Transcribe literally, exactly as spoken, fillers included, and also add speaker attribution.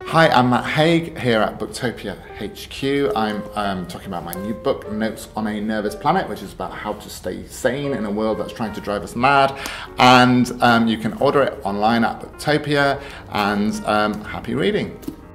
Speaker 1: Hi, I'm Matt Haig here at Booktopia H Q. I'm um, talking about my new book, Notes on a Nervous Planet, which is about how to stay sane in a world that's trying to drive us mad. And um, you can order it online at Booktopia, and um, happy reading.